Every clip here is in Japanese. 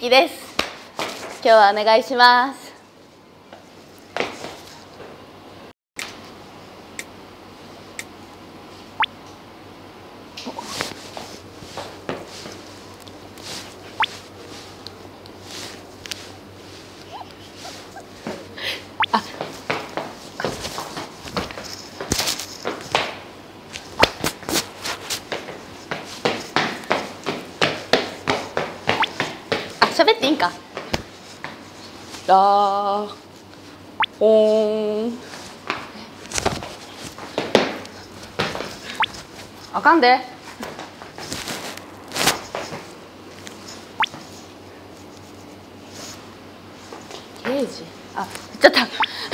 きです。今日はお願いします。喋っていいんか。ラーホーンあかんで。刑事、あ、ちょっと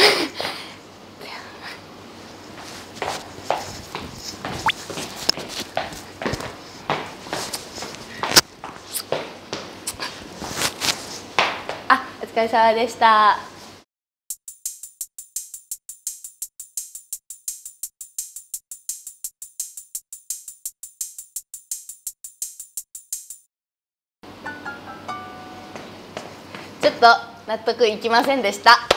お疲れ様でした。ちょっと納得いきませんでした。